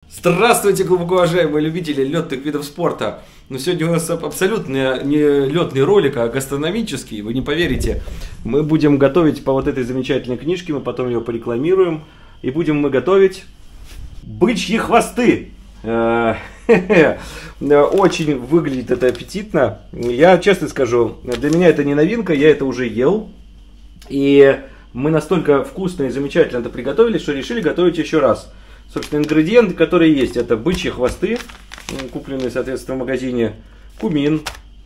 Здравствуйте, глубоко уважаемые любители летных видов спорта. Но сегодня у нас абсолютно не летный ролик, а гастрономический. Вы не поверите. Мы будем готовить по вот этой замечательной книжке, мы потом ее порекламируем. И будем мы готовить бычьи хвосты. Очень выглядит это аппетитно. Я честно скажу, для меня это не новинка, я это уже ел. И мы настолько вкусно и замечательно это приготовили, что решили готовить еще раз. Собственно, ингредиенты, которые есть, это бычьи хвосты, купленные, соответственно, в магазине, кумин,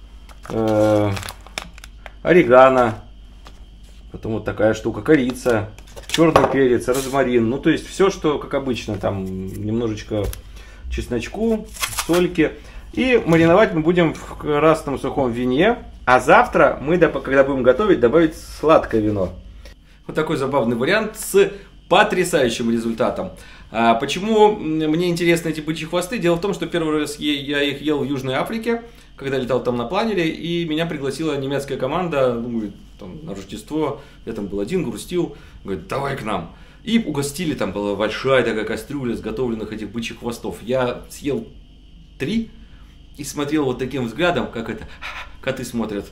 орегано, потом вот такая штука, корица, черный перец, розмарин, ну, то есть все, что, как обычно, там немножечко чесночку, сольки. И мариновать мы будем в красном сухом вине, а завтра мы, когда будем готовить, добавить сладкое вино. Вот такой забавный вариант с потрясающим результатом. Почему мне интересны эти бычьи хвосты? Дело в том, что первый раз я их ел в Южной Африке, когда летал там на планере, и меня пригласила немецкая команда, ну, там, на Рождество, я там был один, грустил, говорит, давай к нам. И угостили, там была большая такая кастрюля сготовленных этих бычьих хвостов. Я съел 3 и смотрел вот таким взглядом, как это коты смотрят.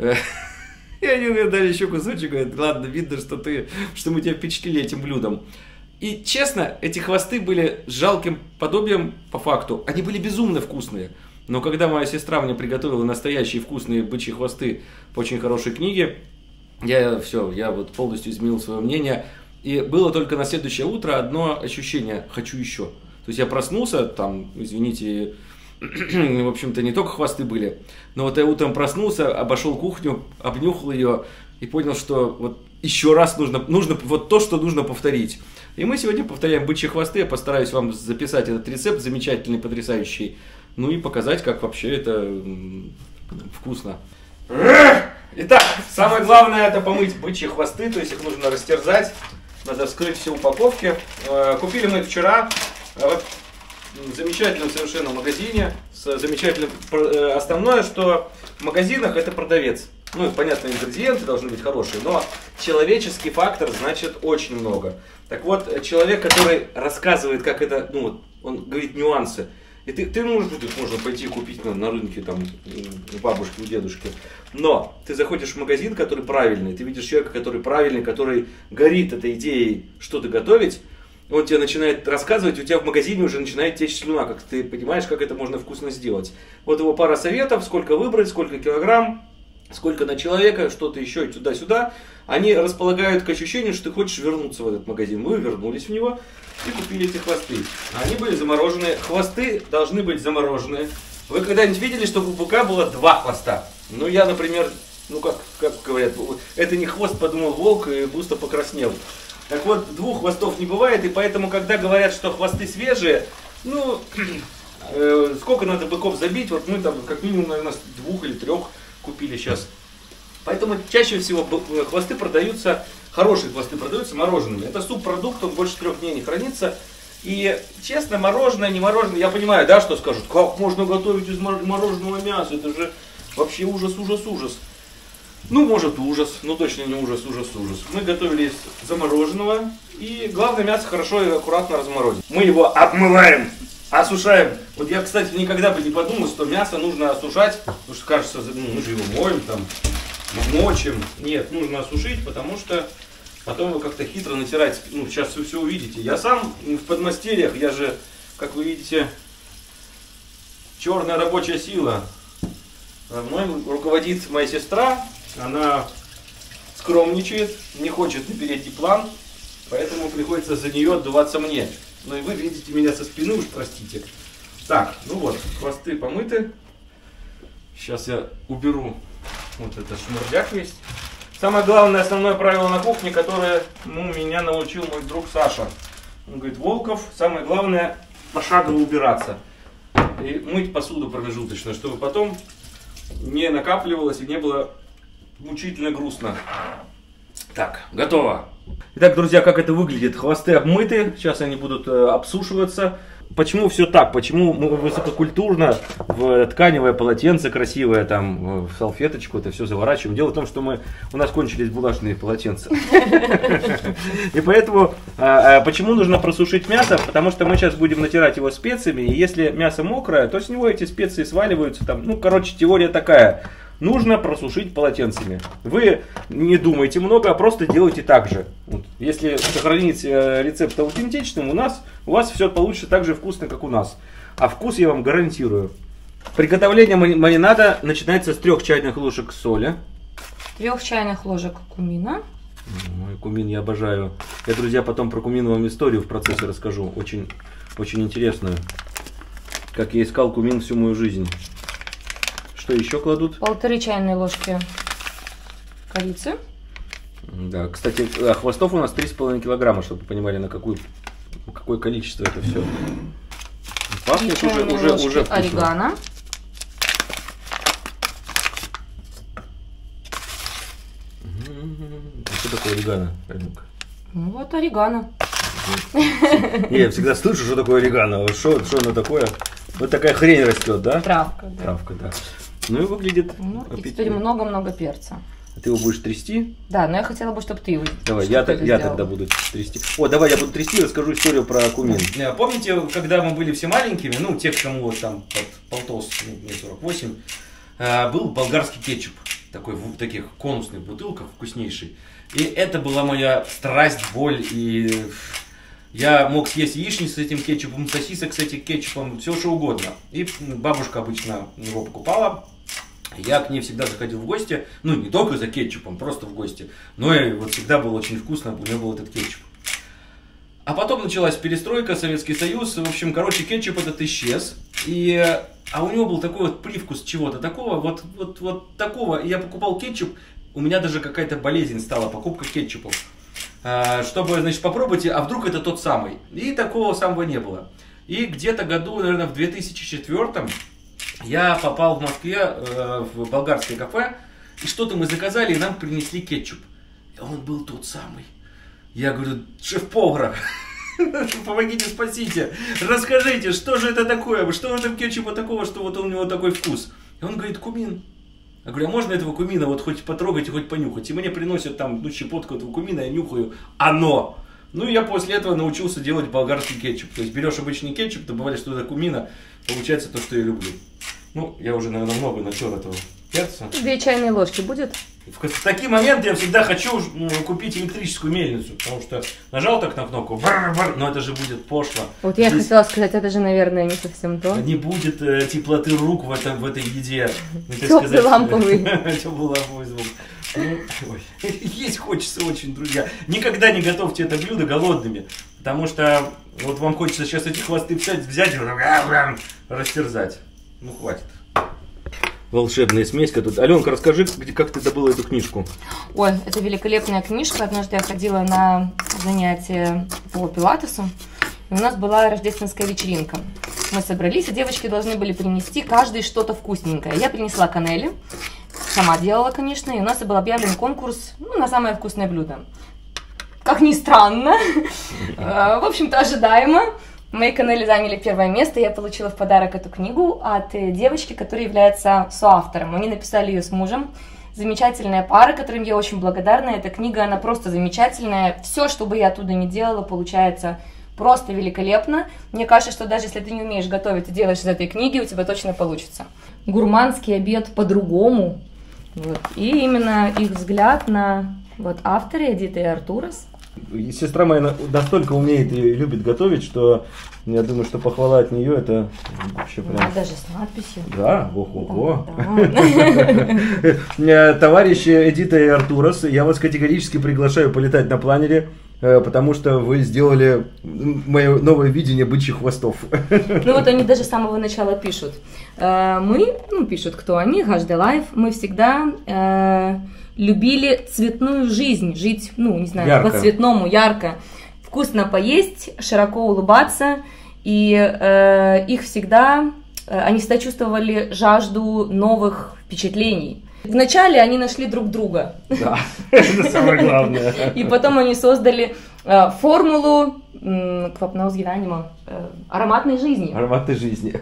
И они мне дали еще кусочек, говорят, ладно, видно, что мы тебя впечатлили этим блюдом. И честно, эти хвосты были жалким подобием по факту. Они были безумно вкусные. Но когда моя сестра мне приготовила настоящие вкусные бычьи хвосты по очень хорошей книге, я вот полностью изменил свое мнение. И было только на следующее утро одно ощущение: хочу еще. То есть я проснулся, там, извините, в общем-то, не только хвосты были, но вот я утром проснулся, обошел кухню, обнюхал ее и понял, что вот еще раз нужно вот то, что нужно повторить. И мы сегодня повторяем бычьи хвосты. Я постараюсь вам записать этот рецепт замечательный, потрясающий. Ну и показать, как вообще это вкусно. Итак, самое главное — это помыть бычьи хвосты. То есть их нужно растерзать. Надо вскрыть все упаковки. Купили мы вчера в замечательном совершенно магазине. Основное, что в магазинах — это продавец. Ну, понятно, ингредиенты должны быть хорошие, но человеческий фактор значит очень много. Так вот, человек, который рассказывает, как это, ну, вот, он говорит нюансы. И ты можно пойти купить на рынке, там, у бабушки, у дедушки. Но ты заходишь в магазин, который правильный, ты видишь человека, который правильный, который горит этой идеей что-то готовить. Он тебе начинает рассказывать, у тебя в магазине уже начинает течь слюна, как ты понимаешь, как это можно вкусно сделать. Вот его пара советов, сколько выбрать, сколько килограмм, сколько на человека, что-то еще и туда-сюда. Они располагают к ощущению, что ты хочешь вернуться в этот магазин. Мы вернулись в него и купили эти хвосты. Они были замороженные. Хвосты должны быть замороженные. Вы когда-нибудь видели, что у быка было 2 хвоста? Ну, я, например, ну как говорят, это не хвост, подумал волк, и густо покраснел. Так вот, 2 хвостов не бывает, и поэтому, когда говорят, что хвосты свежие, ну, сколько надо быков забить, вот мы там как минимум, наверное, 2 или 3 купили сейчас. Поэтому чаще всего хвосты продаются, хорошие хвосты продаются мороженными. Это субпродукт, он больше 3 дней не хранится. И честно, мороженое, не мороженое, я понимаю, да, что скажут, как можно готовить из мороженого мяса, это же вообще ужас, ужас, ужас. Ну, может, ужас, но точно не ужас, ужас, ужас. Мы готовили из замороженного, и главное, мясо хорошо и аккуратно разморозить. Мы его обмываем, осушаем. Вот я, кстати, никогда бы не подумал, что мясо нужно осушать, потому что кажется, ну, мы же его моем, там, мочим. Нет, нужно осушить, потому что потом его как-то хитро натирать. Ну, сейчас вы все увидите. Я сам в подмастерьях, я же, как вы видите, черная рабочая сила. Мной руководит моя сестра, она скромничает, не хочет на передний план, поэтому приходится за нее отдуваться мне. Ну и вы видите меня со спины, уж простите. Так, ну вот, хвосты помыты. Сейчас я уберу вот этот шмурдяк весь. Самое главное, основное правило на кухне, которое меня научил мой друг Саша. Он говорит, Волков, самое главное пошагово убираться. И мыть посуду промежуточно, чтобы потом не накапливалось и не было мучительно грустно. Так, готово. Итак, друзья, как это выглядит? Хвосты обмыты, сейчас они будут обсушиваться. почему все так? Почему мы высококультурно в тканевое полотенце красивое, там, в салфеточку это все заворачиваем? Дело в том, что у нас кончились булажные полотенца. И поэтому, почему нужно просушить мясо? Потому что мы сейчас будем натирать его специями, и если мясо мокрое, то с него эти специи сваливаются. Там, ну, короче, теория такая. Нужно просушить полотенцами. Вы не думайте много, а просто делайте так же. Вот. Если сохранить рецепт аутентичным, у вас все получится так же вкусно, как у нас. А вкус я вам гарантирую. Приготовление маринада начинается с 3 чайных ложек соли. 3 чайных ложек кумина. Ой, кумин я обожаю. Я, друзья, потом про кумин вам историю в процессе расскажу. Очень, очень интересную. Как я искал кумин всю мою жизнь. Что еще кладут? 1,5 чайной ложки корицы. Да, кстати, хвостов у нас 3,5 килограмма, чтобы вы понимали, на какое количество это все. Пахнет уже вкусно. Орегано. Что такое орегано? Ну вот орегано. Я всегда слышу, что такое орегано. Что оно такое? Вот такая хрень растет, да? Травка, да. Травка, да. Ну и выглядит аппетитно. И теперь много-много перца. А ты его будешь трясти? Да, но я хотела бы, чтобы ты его. Давай, я тогда буду трясти. О, давай я буду трясти и расскажу историю про кумин. Помните, когда мы были все маленькими, ну, те, кому вот там под полтос, мне 48, был болгарский кетчуп. Такой в таких конусных бутылках, вкуснейший. И это была моя страсть, боль. И я мог съесть яичницу с этим кетчупом, сосисок с этим кетчупом, все что угодно. И бабушка обычно его покупала. Я к ней всегда заходил в гости, ну не только за кетчупом, просто в гости, но и вот всегда было очень вкусно, у нее был этот кетчуп. А потом началась перестройка, Советский Союз, в общем, короче, кетчуп этот исчез, а у него был такой вот привкус чего-то такого, вот такого, я покупал кетчуп, у меня даже какая-то болезнь стала, покупка кетчупов, чтобы, значит, попробовать, а вдруг это тот самый, и такого самого не было. И где-то году, наверное, в 2004 я попал в Москве в болгарское кафе, и что-то мы заказали, и нам принесли кетчуп. И он был тот самый. Я говорю: шеф-повар, помогите, спасите, расскажите, что же это такое, что в этом кетчупе такого, что вот у него такой вкус. И он говорит: кумин. Я говорю: а можно этого кумина вот хоть потрогать и хоть понюхать? И мне приносят там, ну, щепотку этого кумина, я нюхаю, оно. Ну, и я после этого научился делать болгарский кетчуп. То есть берешь обычный кетчуп, добавляешь туда кумина, получается то, что я люблю. Ну, я уже, наверное, много натер этого перца. 2 чайные ложки будет? В такие моменты я всегда хочу купить электрическую мельницу, потому что нажал так на кнопку, но это же будет пошло. Вот я хотела сказать, это же, наверное, не совсем то. Не будет теплоты рук в этой еде. Теплый ламповый. Теплый ламповый звук. Есть хочется очень, друзья. Никогда не готовьте это блюдо голодными, потому что вот вам хочется сейчас эти хвосты взять и растерзать. Ну, хватит. Волшебная смесь тут. Аленка, расскажи, как ты добыла эту книжку? Ой, это великолепная книжка. Однажды я ходила на занятия по пилатесу, и у нас была рождественская вечеринка. Мы собрались, и девочки должны были принести каждый что-то вкусненькое. Я принесла канели, сама делала, конечно, и у нас был объявлен конкурс, ну, на самое вкусное блюдо. Как ни странно, в общем-то, ожидаемо. Мои канели заняли 1-е место, я получила в подарок эту книгу от девочки, которая является соавтором. Они написали ее с мужем. Замечательная пара, которым я очень благодарна. Эта книга, она просто замечательная. Все, что бы я оттуда ни делала, получается просто великолепно. Мне кажется, что даже если ты не умеешь готовить и делаешь из этой книги, у тебя точно получится. Гурманский обед по-другому. Вот. И именно их взгляд на авторы Эдита и Артурос. Сестра моя настолько умеет и любит готовить, что я думаю, что похвала от нее это вообще прям... Даже с надписью. Да, ого-го. Товарищи Эдита и Артурос, я вас категорически приглашаю полетать на планере, потому что вы сделали мое новое видение бычьих хвостов. Ну вот они даже с самого начала пишут. Пишут, кто они, HD Life, мы всегда... любили цветную жизнь, жить, по-цветному, ярко, вкусно поесть, широко улыбаться, и они всегда чувствовали жажду новых впечатлений. Вначале они нашли друг друга. Да, это самое главное. И потом они создали формулу квапноус gyvenimo, ароматной жизни. Ароматной жизни.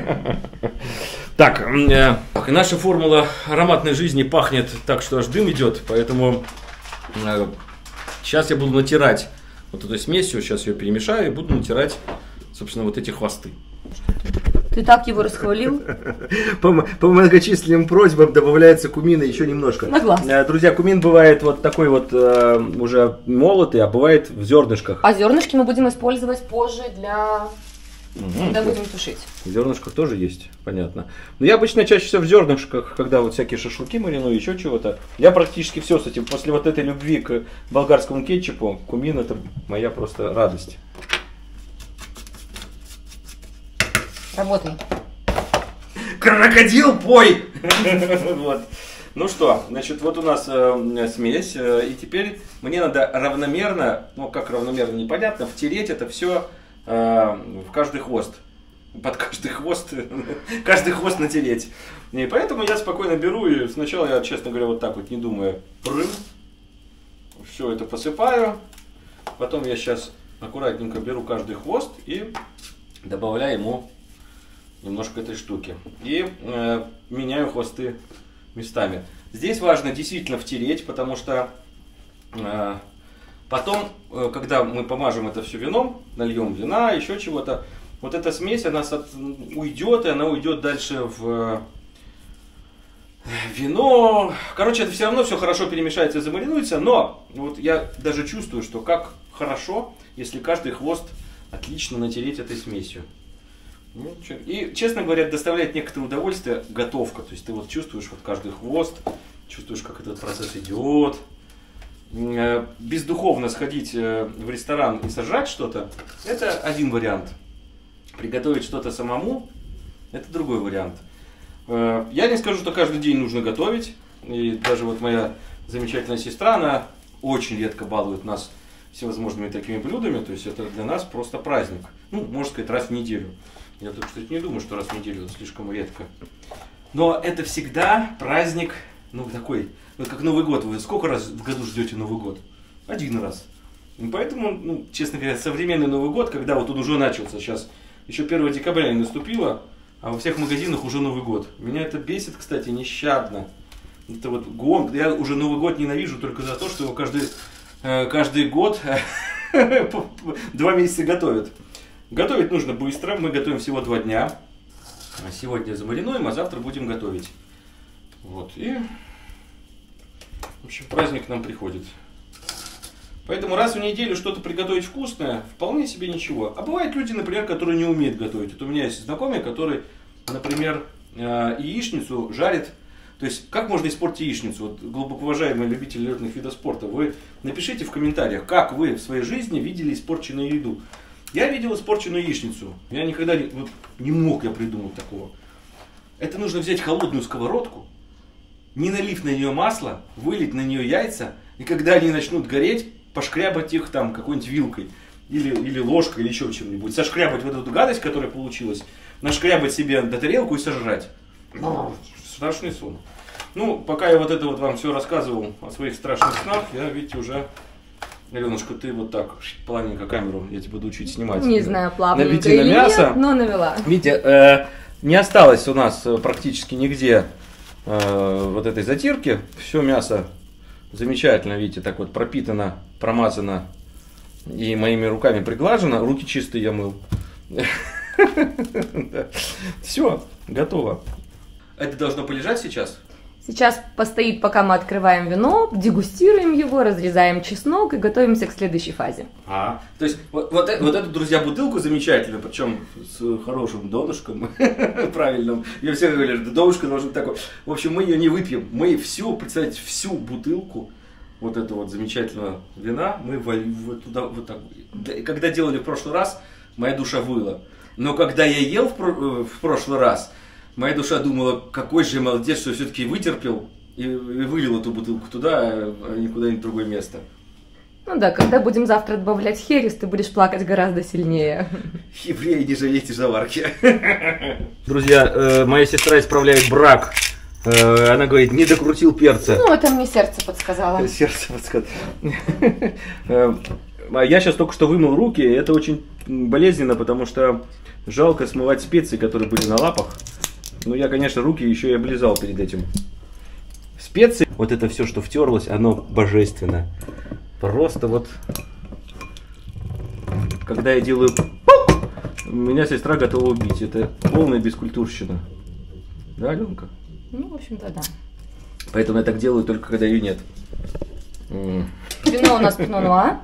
Так, наша формула ароматной жизни пахнет так, что аж дым идет, поэтому сейчас я буду натирать вот эту смесь, сейчас ее перемешаю и буду натирать, собственно, вот эти хвосты. Ты так его расхвалил? По многочисленным просьбам добавляется кумина еще немножко. На глаз. Друзья, кумин бывает вот такой вот уже молотый, а бывает в зернышках. А зернышки мы будем использовать позже когда будем тушить. В зернышках тоже есть, понятно. Но я обычно чаще всего в зернышках, когда вот всякие шашлыки мариную, еще чего-то. Я практически все с этим. После вот этой любви к болгарскому кетчупу, кумин — это моя просто радость. Работай. Крокодил, пой! Вот. Ну что, значит, вот у нас смесь, и теперь мне надо равномерно, ну как равномерно, непонятно, втереть это все в каждый хвост. Под каждый хвост натереть. И поэтому я спокойно беру, и сначала я, честно говоря, вот так вот, не думая, все это посыпаю. Потом я сейчас аккуратненько беру каждый хвост и добавляю ему немножко этой штуки. И меняю хвосты местами. Здесь важно действительно втереть, потому что потом, когда мы помажем это все вином, нальем вина, еще чего-то, вот эта смесь, она уйдет, и она уйдет дальше в вино. Короче, это все равно все хорошо перемешается и замаринуется, но вот я даже чувствую, что как хорошо, если каждый хвост отлично натереть этой смесью. И, честно говоря, доставляет некоторое удовольствие готовка. То есть ты вот чувствуешь вот каждый хвост, чувствуешь, как этот процесс идет. Бездуховно сходить в ресторан и сожрать что-то — это один вариант. Приготовить что-то самому — это другой вариант. Я не скажу, что каждый день нужно готовить. И даже вот моя замечательная сестра, она очень редко балует нас всевозможными такими блюдами. То есть это для нас просто праздник. Ну, можно сказать, раз в неделю. Я тут, кстати, не думаю, что раз в неделю, это слишком редко. Но это всегда праздник, ну, такой, вот как Новый год. Вы сколько раз в году ждете Новый год? Один раз. И поэтому, ну, честно говоря, современный Новый год, когда вот он уже начался, сейчас еще 1 декабря не наступило, а во всех магазинах уже Новый год. Меня это бесит, кстати, нещадно. Это вот гон. Я уже Новый год ненавижу только за то, что его каждый год 2 месяца готовят. Готовить нужно быстро, мы готовим всего 2 дня. Сегодня замаринуем, а завтра будем готовить. Вот, и, в общем, праздник к нам приходит. Поэтому раз в неделю что-то приготовить вкусное, вполне себе ничего. А бывают люди, например, которые не умеют готовить. Вот у меня есть знакомый, который, например, яичницу жарит. То есть, как можно испортить яичницу? Вот, глубоко уважаемые любители летных видов спорта, вы напишите в комментариях, как вы в своей жизни видели испорченную еду. Я видел испорченную яичницу. Я никогда не мог придумать такого. Это нужно взять холодную сковородку, не налив на нее масло, вылить на нее яйца, и когда они начнут гореть, пошкрябать их там какой-нибудь вилкой или ложкой, или еще чем-нибудь. Сошкрябать вот эту гадость, которая получилась, нашкрябать себе на тарелку и сожрать. Страшный сон. Ну, пока я вот это вот вам все рассказывал о своих страшных снах, я, видите, уже... Аленушка, ты вот так, плавненько камеру, я тебя буду учить снимать. Не знаю, плавненько или мясо. Нет, но навела. Видите, не осталось у нас практически нигде вот этой затирки. Все мясо замечательно, видите, так вот пропитано, промазано и моими руками приглажено. Руки чистые я мыл. Все, готово. Это должно полежать сейчас? Сейчас постоит, пока мы открываем вино, дегустируем его, разрезаем чеснок и готовимся к следующей фазе. То есть вот эту, друзья, бутылку замечательную, причем с хорошим донышком, правильным. Я все говорю, что донышко должно такое. В общем, мы ее не выпьем. Мы представьте, всю бутылку вот этого вот замечательного вина мы вольем туда вот так. Когда делали в прошлый раз, моя душа выла. Но когда я ел в прошлый раз, моя душа думала, какой же я молодец, что все-таки вытерпел и вылил эту бутылку туда, а не куда-нибудь в другое место. Ну да, когда будем завтра добавлять херес, ты будешь плакать гораздо сильнее. Евреи, не жалейте заварки. Друзья, моя сестра исправляет брак. Она говорит, не докрутил перца. Ну, это мне сердце подсказало. Сердце подсказало. Я сейчас только что вымыл руки, и это очень болезненно, потому что жалко смывать специи, которые были на лапах. Но я, конечно, руки еще и облизал перед этим. Специи, вот это все, что втерлось, оно божественно. Просто вот, когда я делаю... Меня сестра готова убить. Это полная бескультурщина. Да, Аленка? Ну, в общем-то, да. Поэтому я так делаю только когда ее нет. Вино у нас Пино Нуар.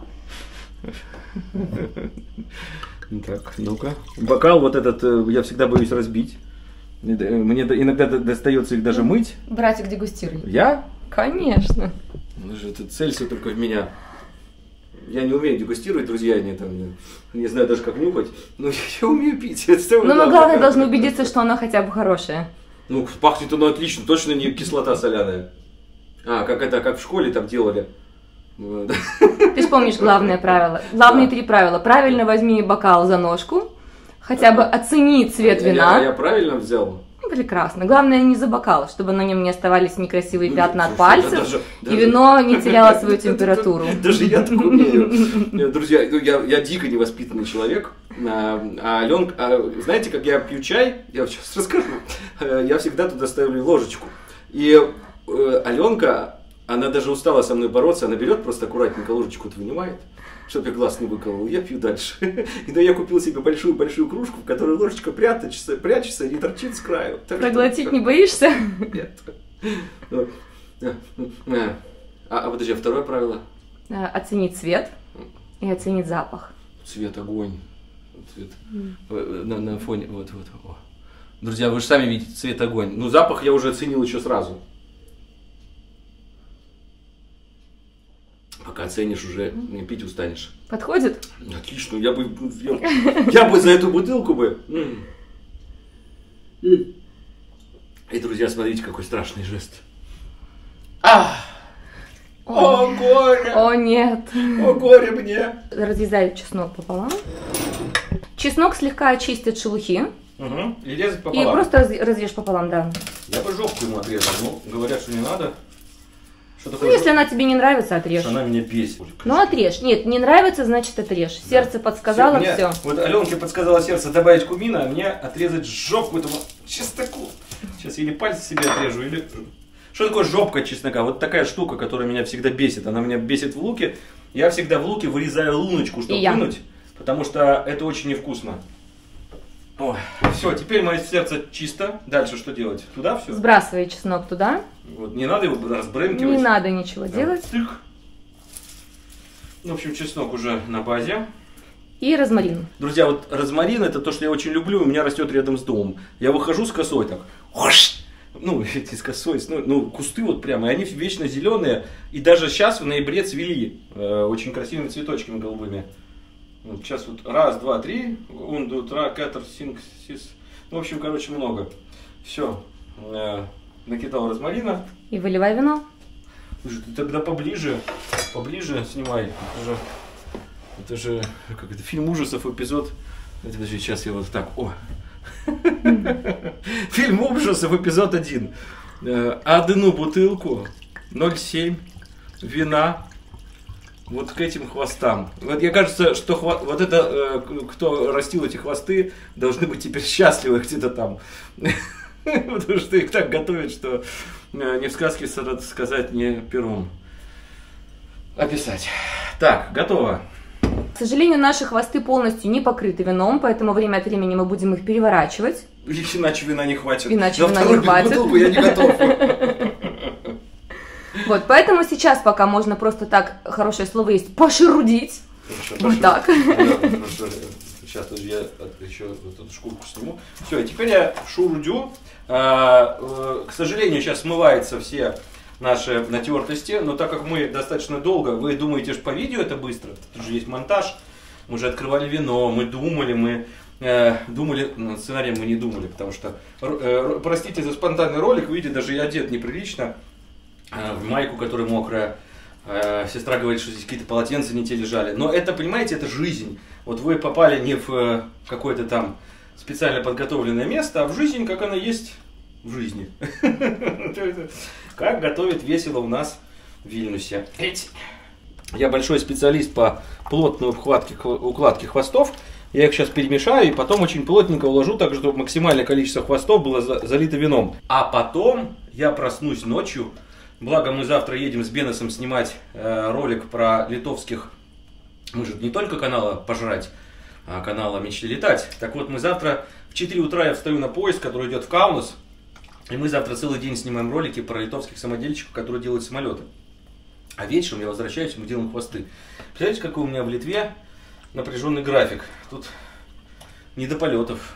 Так, ну-ка. Бокал вот этот я всегда боюсь разбить. Мне иногда достается их даже мыть. Братик, дегустируй. Я? Конечно. Это целься только в меня. Я не умею дегустировать, друзья, не знаю даже как нюхать, но я умею пить. Но мы, главное, должны убедиться, что оно хотя бы хорошее. Ну, пахнет оно отлично, точно не кислота соляная. Как в школе там делали. Ты же помнишь главное правило. Главные 3 правила. Правильно возьми бокал за ножку, хотя бы оцени цвет вина. Я правильно взял? Прекрасно. Главное не за бокал, чтобы на нем не оставались некрасивые пятна от пальцев, и вино не теряло свою температуру. Даже я так умею. Друзья, я дико невоспитанный человек. А Аленка, знаете, как я пью чай, я сейчас расскажу, я всегда туда ставлю ложечку. И Аленка, она даже устала со мной бороться, она берет просто аккуратненько ложечку-то вынимает, чтобы я глаз не выколол, я пью дальше. И я купил себе большую-большую кружку, в которой ложечка прячется и не торчит с краю. Проглотить не боишься? Нет. Подожди, второе правило? Оценить цвет и оценить запах. Цвет, огонь. Цвет. На фоне, вот. Друзья, вы же сами видите, цвет, огонь. Ну, запах я уже оценил еще сразу. Пока оценишь, уже не пить устанешь. Подходит? Отлично, я бы за эту бутылку бы. И, друзья, смотрите, какой страшный жест. О, горе! О, нет! О, горе мне! Разрезай чеснок пополам. Чеснок слегка очистит шелухи. И резать пополам. И просто разрежь пополам, да. Я бы жопку ему отрезал, но говорят, что не надо. Если она тебе не нравится, отрежь. Она меня бесит. Ну отрежь. Нет, не нравится, значит отрежь. Сердце подсказало, все. Вот Аленке подсказала сердце добавить кумина, а мне отрезать жопку этому чесноку. Сейчас или пальцы себе отрежу, или... Что такое жопка чеснока? Вот такая штука, которая меня всегда бесит. Она меня бесит в луке. Я всегда в луке вырезаю луночку, чтобы вынуть, потому что это очень невкусно. Ой, все, теперь мое сердце чисто. Дальше что делать? Туда все? Сбрасывай чеснок туда. Вот, не надо его разбрынкивать. Не надо ничего делать. Тык. В общем, чеснок уже на базе. И розмарин. Друзья, вот розмарин это то, что я очень люблю, у меня растет рядом с домом. Я выхожу с косой так. Ну, эти с косой, ну, кусты вот прямо, и они вечно зеленые. И даже сейчас в ноябре цвели очень красивыми цветочками голубыми. Вот сейчас вот 1, 2, 3, 1, 2, 3, 4, 5, 6. Ну, в общем, короче, много. Все. Накидал розмарина. И выливай вино. Слушай, ты тогда поближе снимай. Это же как это, фильм ужасов, эпизод. Подожди, сейчас я вот так. Фильм ужасов, эпизод 1. Одну бутылку 0,7 вина. Вот к этим хвостам. Вот мне кажется, что вот это, кто растил эти хвосты, должны быть теперь счастливы где-то там. Потому что их так готовят, что не в сказке сказать, не пером описать. Так, готово. К сожалению, наши хвосты полностью не покрыты вином, поэтому время от времени мы будем их переворачивать. Иначе вина не хватит. Иначе вина не хватит. Я не готов. Вот, поэтому сейчас пока можно просто так, хорошее слово есть, пошерудить. Вот так. Сейчас я еще вот эту шкурку сниму. Все, и теперь я шурудю. К сожалению, сейчас смываются все наши натертости, но так как мы достаточно долго, вы думаете, что по видео это быстро, тут же есть монтаж, мы же открывали вино, мы думали, над сценарием мы не думали, потому что, простите за спонтанный ролик, видите, даже я одет неприлично, в майку, которая мокрая, сестра говорит, что здесь какие-то полотенца не те лежали, но это, понимаете, это жизнь, вот вы попали не в какое-то там специально подготовленное место, а в жизнь, как она есть в жизни. Как готовят весело у нас в Вильнюсе. Я большой специалист по плотной укладке хвостов. Я их сейчас перемешаю и потом очень плотненько уложу, так чтобы максимальное количество хвостов было залито вином. А потом я проснусь ночью. Благо мы завтра едем с Бенесом снимать ролик про литовских. Мы же не только канала «Пожрать», а канала «Мечты летать». Так вот, мы завтра в 4 утра я встаю на поезд, который идет в Каунас. И мы завтра целый день снимаем ролики про литовских самодельщиков, которые делают самолеты. А вечером я возвращаюсь, мы делаем хвосты. Представляете, какой у меня в Литве напряженный график. Тут не до полетов.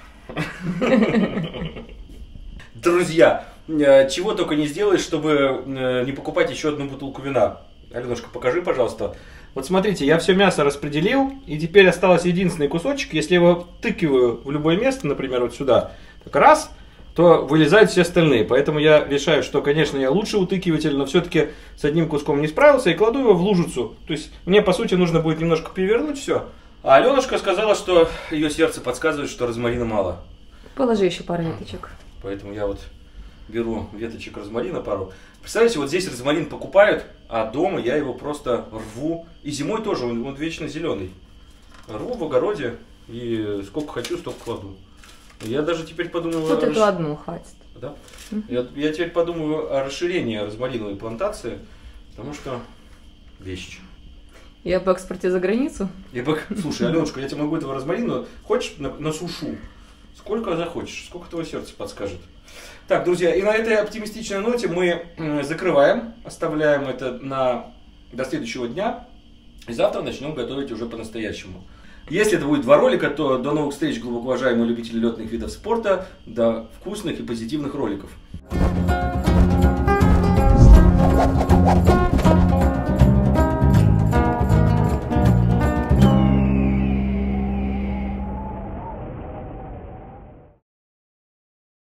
Друзья, чего только не сделаешь, чтобы не покупать еще одну бутылку вина. Аленушка, покажи, пожалуйста. Вот смотрите, я все мясо распределил, и теперь осталось единственный кусочек. Если я его втыкиваю в любое место, например, вот сюда, так раз, то вылезают все остальные. Поэтому я решаю, что, конечно, я лучший утыкиватель, но все-таки с одним куском не справился, и кладу его в лужицу. То есть мне, по сути, нужно будет немножко перевернуть все. А Аленушка сказала, что ее сердце подсказывает, что розмарина мало. Положи еще пару веточек. Поэтому я вот беру веточек розмарина пару. Представляете, вот здесь розмарин покупают, а дома я его просто рву. И зимой тоже, он вечно зеленый. Рву в огороде и сколько хочу, столько кладу. Я даже теперь подумываю... Вот эту одну хватит. Да? Я теперь подумываю о расширении розмариновой плантации, потому что вещь. Я по экспорте за границу? Слушай, Аленушка, я тебе могу этого розмарина, хочешь, насушу? Сколько захочешь, сколько твое сердце подскажет. Так, друзья, и на этой оптимистичной ноте мы закрываем, оставляем это до следующего дня. И завтра начнем готовить уже по-настоящему. Если это будет 2 ролика, то до новых встреч, глубоко уважаемые любители летных видов спорта, до вкусных и позитивных роликов.